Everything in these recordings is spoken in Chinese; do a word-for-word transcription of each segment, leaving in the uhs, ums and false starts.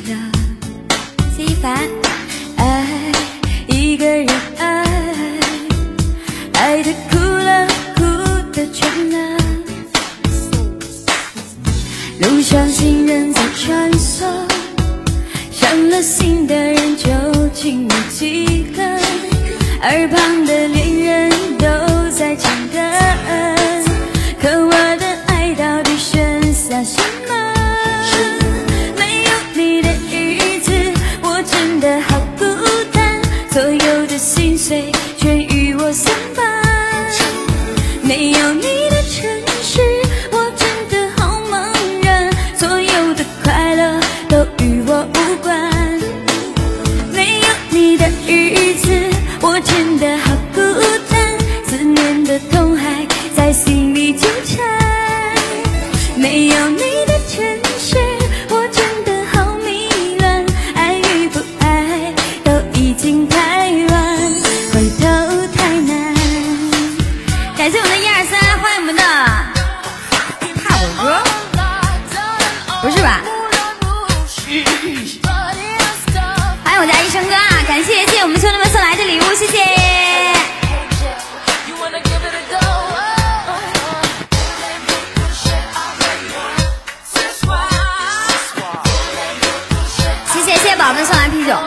的。谢一凡，爱一个人爱，爱的哭了哭的全了。路上行人在穿梭，伤了心的人究竟有几个？耳旁的恋人都在唱歌，可我的爱到底剩下什么？没有你的日子，我真的好孤单，所有的心碎全与我相伴。没有你的城市，我真的好茫然，所有的快乐都与我无关。没有你的日子，我真的好孤单，思念的痛还在心里纠缠。没有你的城市，我真的好迷乱，爱与不爱都已经太晚，回头太难。感谢我们的一二三，欢迎我们的踏火哥，不是吧？欢迎我家医生哥啊！感谢谢谢我们兄弟们送来的礼物，谢谢。谢谢谢谢宝宝们送来啤酒。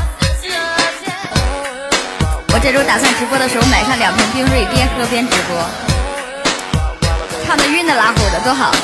我这周打算直播的时候买上两瓶冰锐，边喝边直播，唱的晕的拉呼的，多好。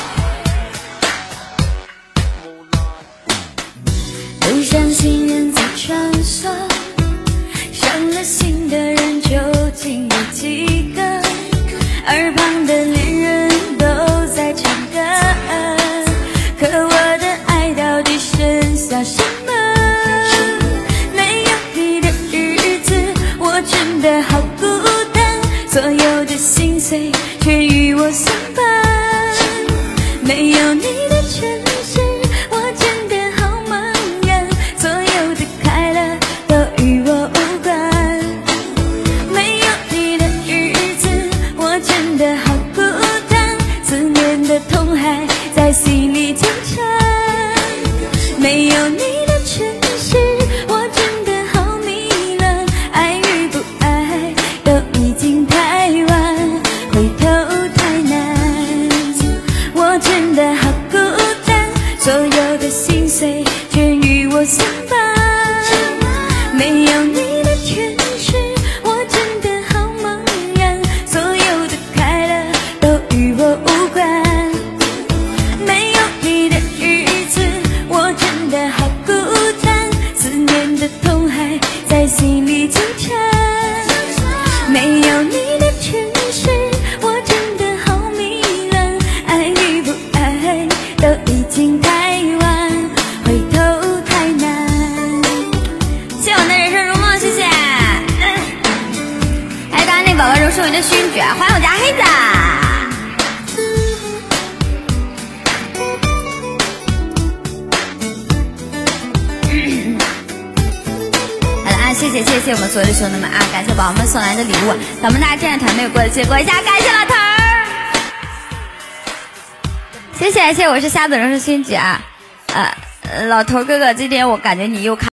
路上行人在穿梭，伤了心的人究竟有几个？耳旁的恋人都在唱歌，可我的爱到底剩下什么？没有你的日子，我真的好孤单，所有的心碎全与我相伴。没有你的城市，我真的好茫然，所有的快乐都与我无关。没有你的日子，我真的好孤单，思念的痛还在心里纠缠。没有你的城市，我真的好迷乱，爱与不爱都已经太晚，回头太难。我真的好孤单，所有的心碎全与我相伴。没有你的城市，我真的好茫然，所有的快乐都与我无关。没有你的日子，我真的好孤单，思念的痛还在心里纠缠。没有你的城市，我真的好迷乱，爱与不爱都已经太晚，回头太难。谢谢我的人生如梦，谢谢。还有刚才那宝宝荣是我的勋爵，欢迎我家黑子。谢谢谢谢我们所有的兄弟们啊！感谢宝宝们送来的礼物，咱们大战士团没有过的记得过一下，感谢老头儿，谢谢谢谢，我是瞎子人是勋爵啊，呃，老头哥哥，今天我感觉你又卡。